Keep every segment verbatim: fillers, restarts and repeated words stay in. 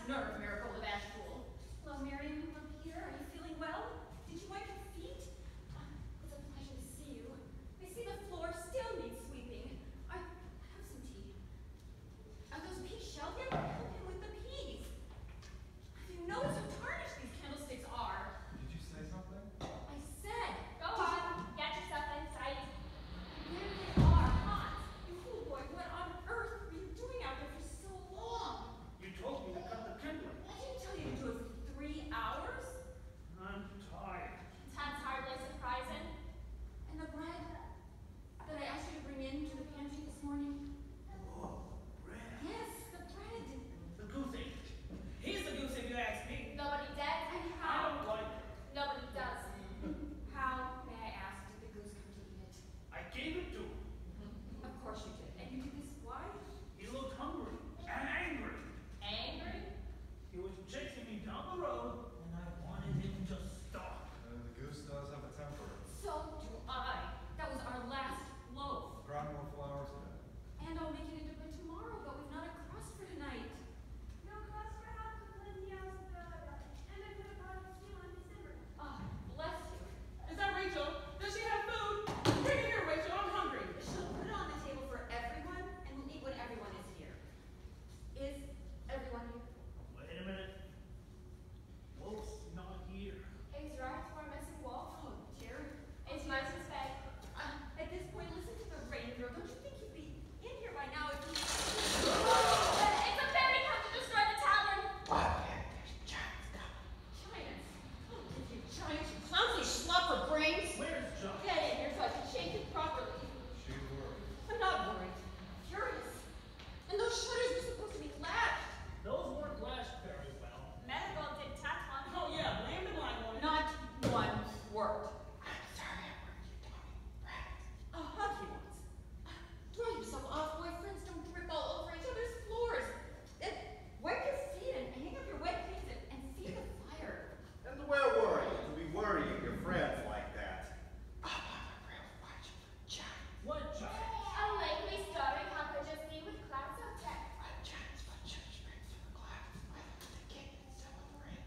nerve, Miracle the Bashful. Hello, Miriam. Hello, Peter. Are you feeling well? Did you wipe your feet? Uh, it's a pleasure to see you. I see the floor still needs sweeping. I have some tea. Are those peas shelled yet? Help him with the peas. Have you noticed how tarnished these candlesticks are? Did you say something? I said. Go on. Get yourself inside. There they are, Hans. You fool boy, what on earth were you doing out there for so long? You told me to cut the kindling. I didn't tell you to do it for three hours. I'm tired. That's hardly surprising. And the bread that I asked you to bring in to the pantry this morning? Oh, bread. Yes, the bread. The goose ate it. He's the goose if you ask me. Nobody did. And I how? don't like it. Nobody does. How, may I ask, did the goose come to eat it? I gave it to him. Of course you did. And you did this why? He looked hungry and angry. Angry? He was chasing me down the road, and I wanted him to stop. Uh, the goose does have a temper. So do I. That was our last loaf. Grind more flour today. And I'll make it into bread tomorrow, but we've not a crust for tonight. No cost for half of Lindia's brother, and I could have bought it still in December. Ah, bless you. Is that Rachel? Does she have food? Bring it here, Rachel. I'm hungry. She'll put it on the table for everyone, and we'll eat when everyone is here. Is everyone here? Wait a minute. Wolf's not here. Is right for missing wolf? Oh, dear. It's Moses' bed. Uh, at this point, listen to the reindeer. Don't you think he'd be in here by now if he... It's a fairy come to destroy the tavern. Giants. Oh, if you giants, you clumsy schlub for brains. Where's John? Get in here so I can shake it properly. She's worried. I'm not worried. I'm furious. And those shutters were supposed to be latched. Those weren't lashed very well. Marigold did tat on. Oh, yeah, blamed and blind one. Not one word. I'm sorry I worked you, Tony. Right. A hug he wants. Throw yourself off, boyfriends. Don't trip all over each other's floors. And wipe your feet and hang up your wet clothes and, and feed the fire. And where were you to be worrying your friends like that? Oh, I'm a real watch. Giant. What giant? A likely story how could just be with clouds of tech. A giant's foot should spring through the clouds. I look at the king and some of the rain.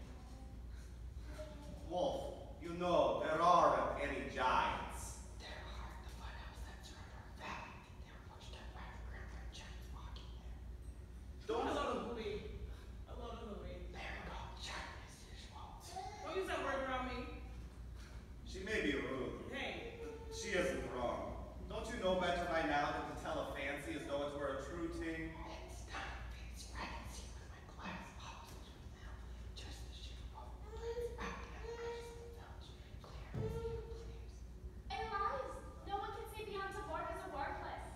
Wolf, you know there aren't any giants. There are the foothills that surround our valley. They were pushed up by the ground by giants walking there. I Don't love the movie. I love the movie. There we go. Giant as usual. Don't use that word around me. She may be rude. Hey. She isn't wrong. Don't you know better by now than to tell a fancy as though it were a true thing? It's not. It's I can see with my glass. Oh, it's now. Just the shoe of the out and the eyes of the village. Clear as you please. It lies. No one can see beyond the borders of worthless.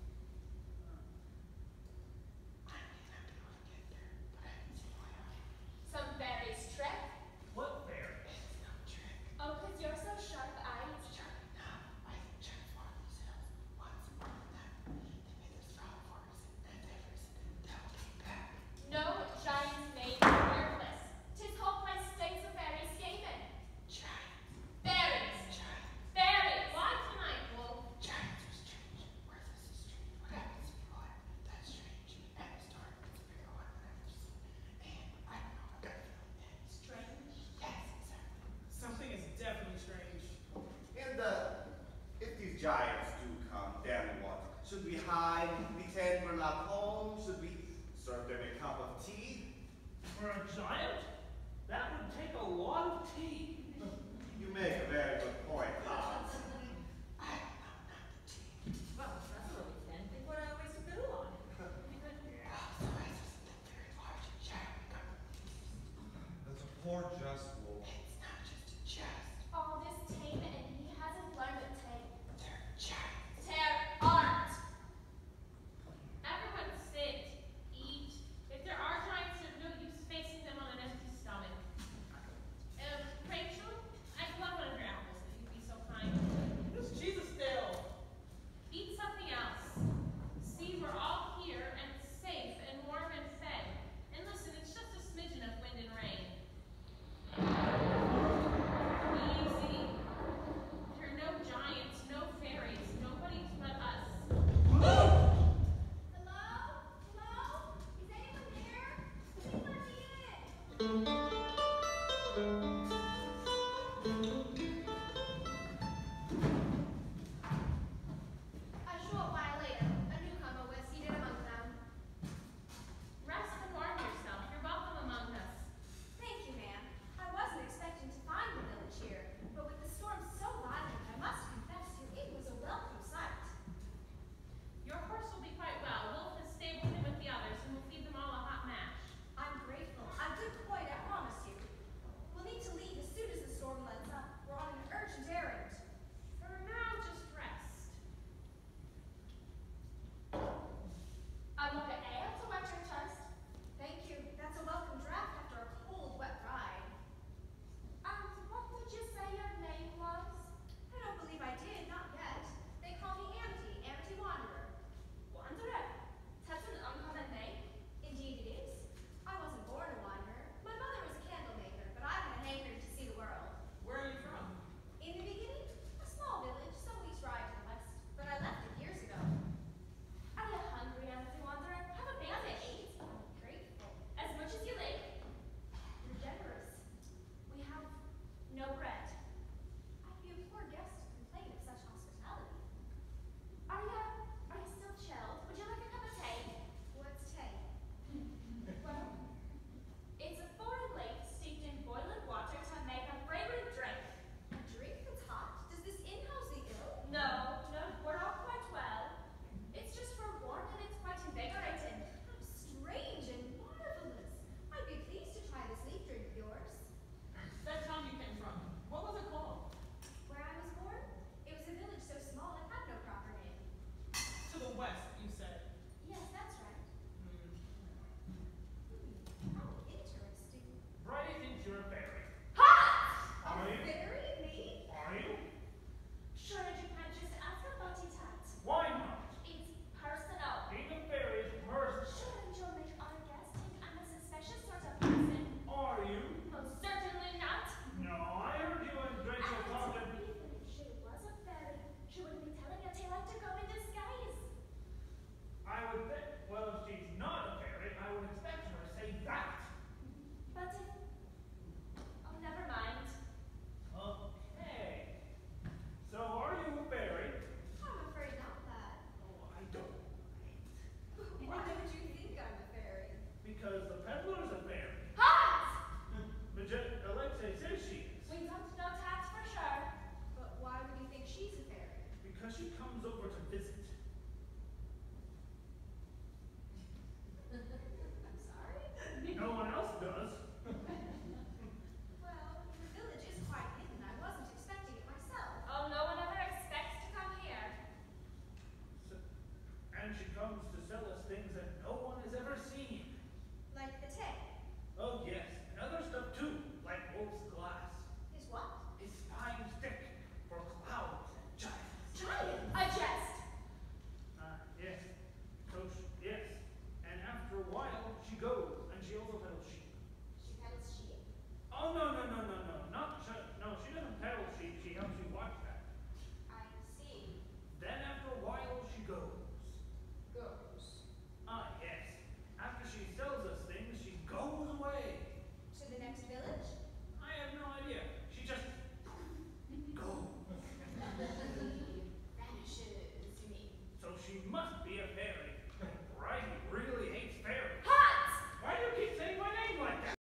I may not be able to get there, but I can see my eye. Some fairies trick. What fairy? It's no trick. Oh, cause you're so sharp-eyed. Sure, now, I think giants walk these hills once upon a time. They made this flower forest and rivers. They'll came back. No giants made you worthless. Tis whole place stinks of fairy scathing. Giants. Fairies. Giants. Fairies. Why tonight, Wolf? Giants are strange. Worthless is strange. What happens to people are that's strange. And the story it's a bigger one than I've ever seen. And I don't know, I've got a feeling that it's Strange. yes, exactly. Something is definitely strange. And uh, if these giants do come, then what? Should we hide, pretend we're not home? Should we serve them a cup of tea? For a giant? That would take a lot of tea. You make a very good point, Hans. I don't know, not the tea. Well, that's where we can. Think what I always fiddle on. Oh, so I just think very large and shadowy companies. That's a poor jest, Wolf. It's not just a chest. All this tame and he hasn't learned a tame. They're giants. Tear art. Everyone sit, eat. If there are giants, there's no use facing them on an empty stomach. Uh, Rachel, I'd love one of your apples if you'd be so kind. This cheese is stale. Eat something else. See, we're all here and safe and warm and fed. And listen, it's just a smidgen of wind and rain.